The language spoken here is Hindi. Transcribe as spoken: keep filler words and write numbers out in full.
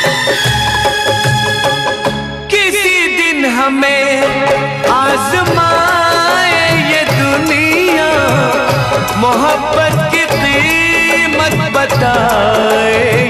किसी दिन हमें आजमाए ये दुनिया, मोहब्बत की कीमत बताए।